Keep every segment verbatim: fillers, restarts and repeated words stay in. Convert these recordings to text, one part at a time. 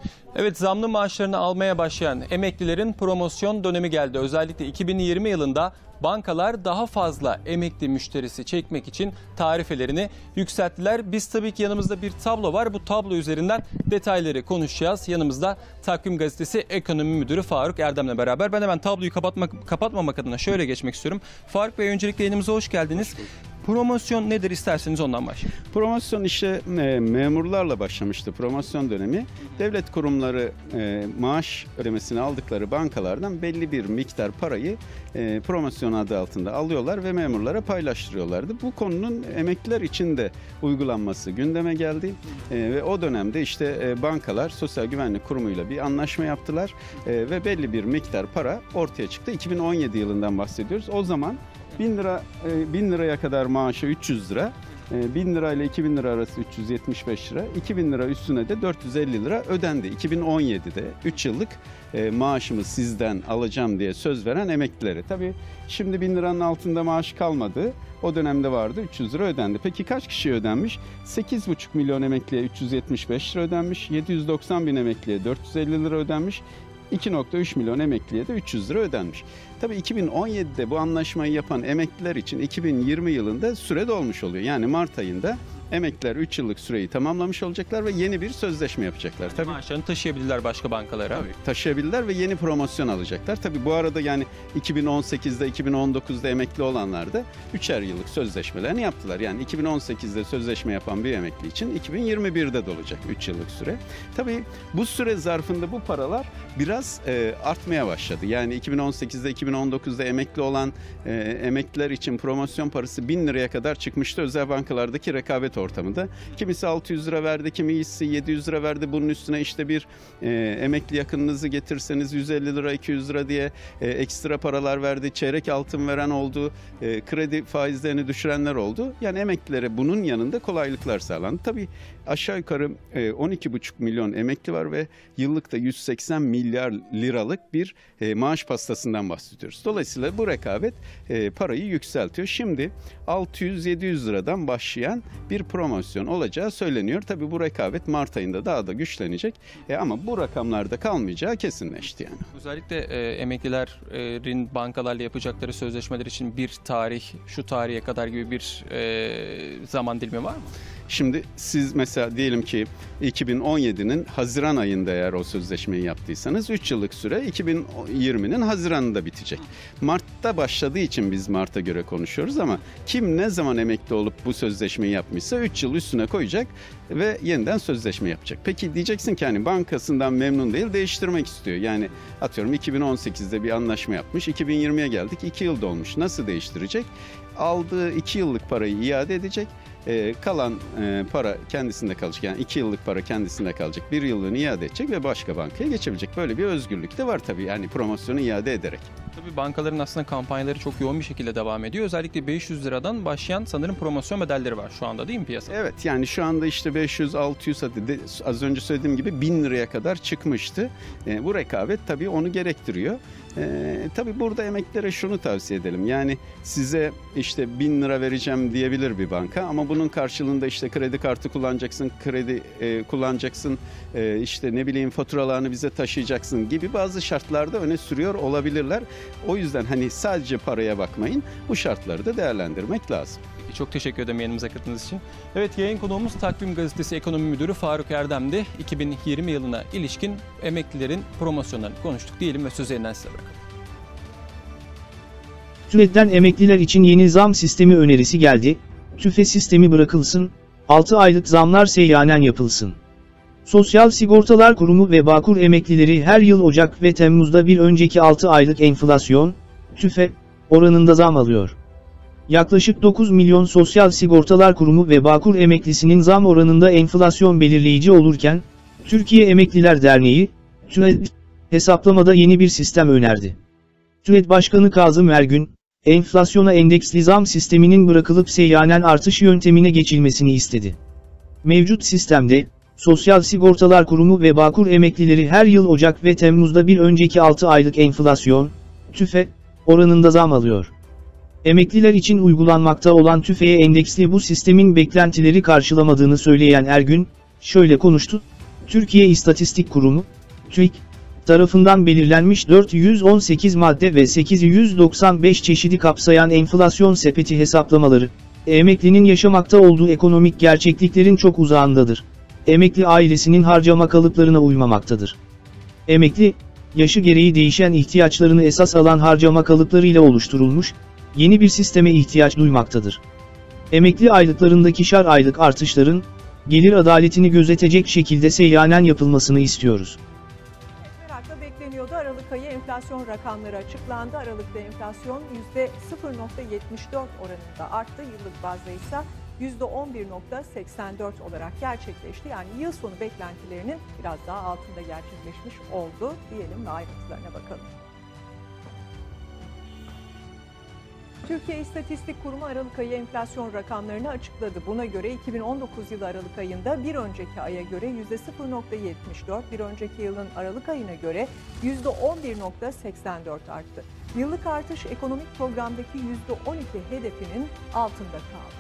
Evet, zamlı maaşlarını almaya başlayan emeklilerin promosyon dönemi geldi. Özellikle iki bin yirmi yılında bankalar daha fazla emekli müşterisi çekmek için tarifelerini yükselttiler. Biz tabii ki yanımızda bir tablo var. Bu tablo üzerinden detayları konuşacağız. Yanımızda Takvim Gazetesi Ekonomi Müdürü Faruk Erdem'le beraber. Ben hemen tabloyu kapatmak, kapatmamak adına şöyle geçmek istiyorum. Faruk Bey, öncelikle yayınımıza hoş geldiniz. Promosyon nedir, isterseniz ondan başlayalım. Promosyon işte e, memurlarla başlamıştı promosyon dönemi. Devlet kurumları e, maaş ödemesini aldıkları bankalardan belli bir miktar parayı e, promosyon adı altında alıyorlar ve memurlara paylaştırıyorlardı. Bu konunun emekliler için de uygulanması gündeme geldi. E, ve o dönemde işte e, bankalar Sosyal Güvenlik Kurumu'yla bir anlaşma yaptılar e, ve belli bir miktar para ortaya çıktı. iki bin on yedi yılından bahsediyoruz. O zaman bin lira, bin liraya kadar maaşı üç yüz lira, bin lira ile iki bin lira arası üç yüz yetmiş beş lira, iki bin lira üstüne de dört yüz elli lira ödendi. iki bin on yedide üç yıllık maaşımı sizden alacağım diye söz veren emeklilere. Tabii şimdi bin liranın altında maaş kalmadı. O dönemde vardı, üç yüz lira ödendi. Peki kaç kişiye ödenmiş? sekiz buçuk milyon emekliye üç yüz yetmiş beş lira ödenmiş, yedi yüz doksan bin emekliye dört yüz elli lira ödenmiş. iki nokta üç milyon emekliye de üç yüz lira ödenmiş. Tabii iki bin on yedide bu anlaşmayı yapan emekliler için iki bin yirmi yılında süre dolmuş oluyor. Yani Mart ayında emekliler üç yıllık süreyi tamamlamış olacaklar ve yeni bir sözleşme yapacaklar. Tabii maaşlarını taşıyabilirler başka bankalara. Tabii, taşıyabilirler ve yeni promosyon alacaklar. Tabii bu arada yani iki bin on sekizde, iki bin on dokuzda emekli olanlar da üçer yıllık sözleşmelerini yaptılar. Yani iki bin on sekizde sözleşme yapan bir emekli için iki bin yirmi birde dolacak üç yıllık süre. Tabii bu süre zarfında bu paralar biraz e, artmaya başladı. Yani iki bin on sekizde, iki bin on dokuzda emekli olan e, emekliler için promosyon parası bin liraya kadar çıkmıştı özel bankalardaki rekabet ortamında. Kimisi altı yüz lira verdi, kimisi yedi yüz lira verdi. Bunun üstüne işte bir e, emekli yakınınızı getirseniz yüz elli lira, iki yüz lira diye e, ekstra paralar verdi. Çeyrek altın veren oldu. E, kredi faizlerini düşürenler oldu. Yani emeklilere bunun yanında kolaylıklar sağlandı. Tabii aşağı yukarı e, on iki buçuk milyon emekli var ve yıllıkta yüz seksen milyar liralık bir e, maaş pastasından bahsediyoruz. Dolayısıyla bu rekabet e, parayı yükseltiyor. Şimdi altı yüz yedi yüz liradan başlayan bir promosyon olacağı söyleniyor. Tabii bu rekabet Mart ayında daha da güçlenecek. E, ama bu rakamlarda kalmayacağı kesinleşti yani. Özellikle e, emeklilerin bankalarla yapacakları sözleşmeler için bir tarih, şu tarihe kadar gibi bir e, zaman dilimi var mı? Şimdi siz mesela diyelim ki iki bin on yedinin Haziran ayında eğer o sözleşmeyi yaptıysanız üç yıllık süre iki bin yirminin Haziran'ında bitecek. Mart'ta başladığı için biz Mart'a göre konuşuyoruz ama kim ne zaman emekli olup bu sözleşmeyi yapmışsa üç yıl üstüne koyacak ve yeniden sözleşme yapacak. Peki diyeceksin ki hani bankasından memnun değil, değiştirmek istiyor. Yani atıyorum iki bin on sekizde bir anlaşma yapmış, iki bin yirmiye geldik, iki yıl dolmuş. Nasıl değiştirecek? Aldığı iki yıllık parayı iade edecek. Ee, kalan e, para kendisinde kalacak. Yani iki yıllık para kendisinde kalacak. Bir yıllığını iade edecek ve başka bankaya geçebilecek. Böyle bir özgürlük de var tabii. Yani promosyonu iade ederek. Tabii bankaların aslında kampanyaları çok yoğun bir şekilde devam ediyor. Özellikle beş yüz liradan başlayan sanırım promosyon bedelleri var şu anda, değil mi piyasada? Evet, yani şu anda işte beş yüz altı yüz, hadi az önce söylediğim gibi bin liraya kadar çıkmıştı. E, bu rekabet tabii onu gerektiriyor. E, tabii burada emeklilere şunu tavsiye edelim. Yani size işte bin lira vereceğim diyebilir bir banka ama bunun karşılığında işte kredi kartı kullanacaksın, kredi e, kullanacaksın, e, işte ne bileyim faturalarını bize taşıyacaksın gibi bazı şartlarda öne sürüyor olabilirler. O yüzden hani sadece paraya bakmayın, bu şartları da değerlendirmek lazım. Çok teşekkür ederim yayınımıza katıldığınız için. Evet, yayın konuğumuz Takvim Gazetesi Ekonomi Müdürü Faruk Erdem'di. iki bin yirmi yılına ilişkin emeklilerin promosyonlarını konuştuk diyelim ve sözü elinden size bırakalım. TÜFE'den emekliler için yeni zam sistemi önerisi geldi. TÜFE sistemi bırakılsın, altı aylık zamlar seyyanen yapılsın. Sosyal Sigortalar Kurumu ve Bağkur emeklileri her yıl Ocak ve Temmuz'da bir önceki altı aylık enflasyon, TÜFE, oranında zam alıyor. Yaklaşık dokuz milyon Sosyal Sigortalar Kurumu ve Bağkur emeklisinin zam oranında enflasyon belirleyici olurken, Türkiye Emekliler Derneği, TÜED, hesaplamada yeni bir sistem önerdi. TÜED Başkanı Kazım Ergün, enflasyona endeksli zam sisteminin bırakılıp seyyanen artış yöntemine geçilmesini istedi. Mevcut sistemde, Sosyal Sigortalar Kurumu ve Bağkur emeklileri her yıl Ocak ve Temmuz'da bir önceki altı aylık enflasyon, TÜFE, oranında zam alıyor. Emekliler için uygulanmakta olan TÜFE'ye endeksli bu sistemin beklentileri karşılamadığını söyleyen Ergün, şöyle konuştu: Türkiye İstatistik Kurumu, TÜİK, tarafından belirlenmiş dört yüz on sekiz madde ve sekiz yüz doksan beş çeşidi kapsayan enflasyon sepeti hesaplamaları, emeklinin yaşamakta olduğu ekonomik gerçekliklerin çok uzağındadır. Emekli ailesinin harcama kalıplarına uymamaktadır. Emekli, yaşı gereği değişen ihtiyaçlarını esas alan harcama kalıplarıyla oluşturulmuş, yeni bir sisteme ihtiyaç duymaktadır. Emekli aylıklarındaki şar aylık artışların, gelir adaletini gözetecek şekilde seyyanen yapılmasını istiyoruz. Merakla bekleniyordu. Aralık ayı enflasyon rakamları açıklandı. Aralıkta enflasyon yüzde sıfır virgül yetmiş dört oranında arttı. Yıllık bazda ise yüzde on bir virgül seksen dört olarak gerçekleşti. Yani yıl sonu beklentilerinin biraz daha altında gerçekleşmiş oldu diyelim ve ayrıntılarına bakalım. Türkiye İstatistik Kurumu Aralık ayı enflasyon rakamlarını açıkladı. Buna göre iki bin on dokuz yılı Aralık ayında bir önceki aya göre yüzde sıfır virgül yetmiş dört, bir önceki yılın Aralık ayına göre yüzde on bir virgül seksen dört arttı. Yıllık artış ekonomik programdaki yüzde on iki hedefinin altında kaldı.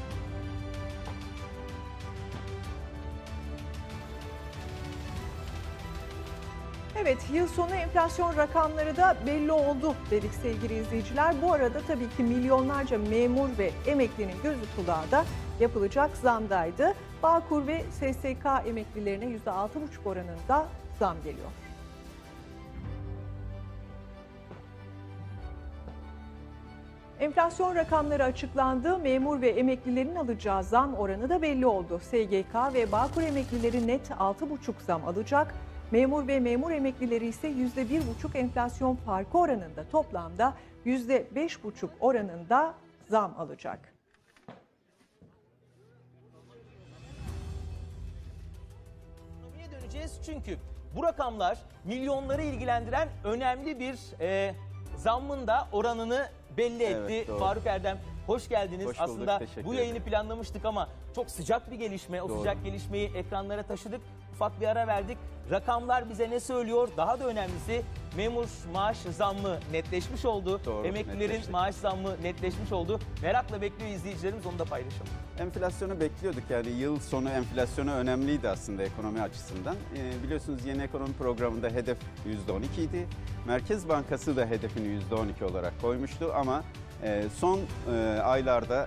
Evet, yıl sonu enflasyon rakamları da belli oldu dedik sevgili izleyiciler. Bu arada tabii ki milyonlarca memur ve emeklinin gözü kulağı da yapılacak zamdaydı. Bağkur ve S S K emeklilerine yüzde altı virgül beş oranında zam geliyor. Enflasyon rakamları açıklandı. Memur ve emeklilerin alacağı zam oranı da belli oldu. S G K ve Bağkur emeklileri net altı virgül beş zam alacak. Memur ve memur emeklileri ise yüzde bir virgül beş enflasyon farkı oranında toplamda yüzde beş virgül beş oranında zam alacak. Ekonomiye döneceğiz çünkü bu rakamlar milyonları ilgilendiren önemli bir e, zammın da oranını belli etti. Evet, doğru. Faruk Erdem, hoş geldiniz. Hoş bulduk, aslında teşekkür bu yayını ederim. planlamıştık ama çok sıcak bir gelişme. O Doğru. sıcak gelişmeyi ekranlara taşıdık. Ufak bir ara verdik. Rakamlar bize ne söylüyor? Daha da önemlisi memur maaş zammı netleşmiş oldu. Doğru, Emeklilerin netleşti. maaş zammı netleşmiş oldu. Merakla bekliyor izleyicilerimiz, onu da paylaşalım. Enflasyonu bekliyorduk, yani yıl sonu enflasyonu önemliydi aslında ekonomi açısından. Ee, biliyorsunuz yeni ekonomi programında hedef yüzde on iki idi. Merkez Bankası da hedefini yüzde on iki olarak koymuştu ama e, son e, aylarda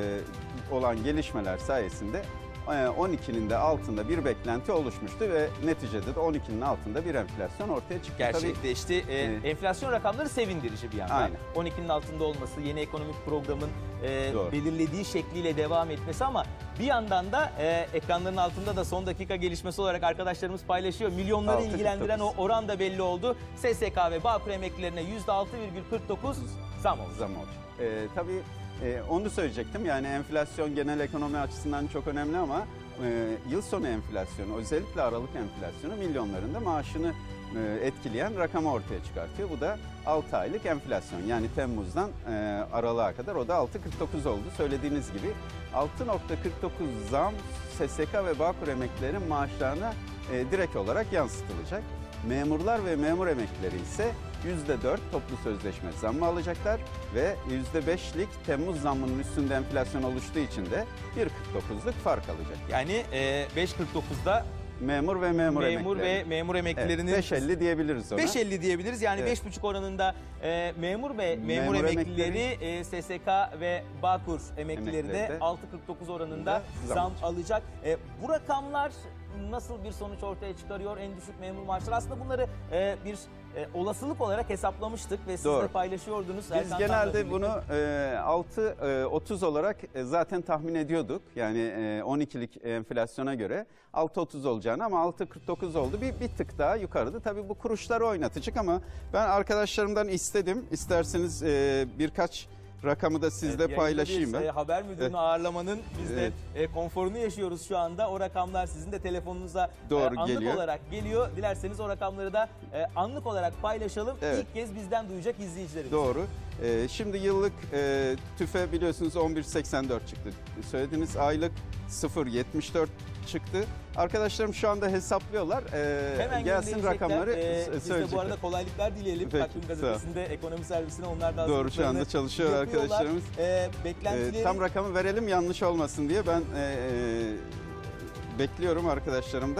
e, olan gelişmeler sayesinde on ikinin de altında bir beklenti oluşmuştu ve neticede de on ikinin altında bir enflasyon ortaya çıktı. Gerçekleşti. Ee, Evet. Enflasyon rakamları sevindirici bir yandan. Aynen. on ikinin altında olması, yeni ekonomik programın e, Doğru. belirlediği şekliyle devam etmesi ama bir yandan da e, ekranların altında da son dakika gelişmesi olarak arkadaşlarımız paylaşıyor. Milyonları altı ilgilendiren kırk dokuz. o oran da belli oldu. S S K ve Bağkur emeklilerine yüzde altı virgül kırk dokuz zam oldu. Zam olacak. Ee, tabii e, onu söyleyecektim, yani enflasyon genel ekonomi açısından çok önemli ama e, yıl sonu enflasyonu, özellikle Aralık enflasyonu milyonların da maaşını e, etkileyen rakamı ortaya çıkartıyor. Bu da altı aylık enflasyon, yani Temmuz'dan e, Aralık'a kadar, o da altı virgül kırk dokuz oldu. Söylediğiniz gibi altı virgül kırk dokuz zam S S K ve Bağkur emeklilerin maaşlarına e, direkt olarak yansıtılacak. Memurlar ve memur emeklileri ise yüzde dört toplu sözleşme zammı alacaklar ve yüzde beşlik Temmuz zammının üstünde enflasyon oluştuğu için de bir virgül kırk dokuzluk fark alacak. Yani e, beş virgül kırk dokuzda Memur ve memur, memur ve emeklileri. memur emeklilerinin Evet, beş elli diyebiliriz ona. beş elli diyebiliriz. Yani Evet. beş buçuk oranında e, memur ve memur, Memur emeklileri e, S S K ve Bağkur emeklileri de Emeklileri de altı virgül kırk dokuz oranında zam zam alacak. alacak. E, bu rakamlar nasıl bir sonuç ortaya çıkarıyor? En düşük memur maaşları. Aslında bunları e, bir e, olasılık olarak hesaplamıştık ve siz Doğru. de paylaşıyordunuz. Biz Erkan Tan'la genelde birlikte. bunu e, altı otuz olarak e, zaten tahmin ediyorduk. Yani e, on ikilik enflasyona göre altı otuz olacağını, ama altı kırk dokuz oldu. Bir, bir tık daha yukarıdı. Tabii bu kuruşları oynatacak ama ben arkadaşlarımdan istedim. İsterseniz e, birkaç rakamı da sizle Evet, paylaşayım bir, ben. e, haber müdürünü Evet. ağırlamanın biz Evet. de e, konforunu yaşıyoruz şu anda. O rakamlar sizin de telefonunuza Doğru, e, anlık geliyor. olarak geliyor. Dilerseniz o rakamları da e, anlık olarak paylaşalım. Evet. İlk kez bizden duyacak izleyicilerimiz. Doğru. Ee, şimdi yıllık e, tüfe biliyorsunuz on bir virgül seksen dört çıktı. Söylediğiniz aylık sıfır virgül yetmiş dört çıktı. Arkadaşlarım şu anda hesaplıyorlar. Ee, Hemen gelsin gönderecekler. rakamları Ee, s- biz de bu söyleyecekler. arada kolaylıklar dileyelim. Peki, Takvim sağ ol. gazetesinde ekonomi servisine onlar da Doğru, şu anda hazırlıklarını çalışıyor yapıyorlar. arkadaşlarımız. Ee, Ee, beklentileri... tam rakamı verelim yanlış olmasın diye ben e, e, bekliyorum arkadaşlarımdan.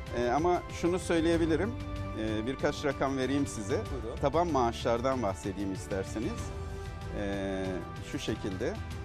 E, ama şunu söyleyebilirim, e, birkaç rakam vereyim size. Buyurun. Taban maaşlardan bahsedeyim isterseniz. E, şu şekilde.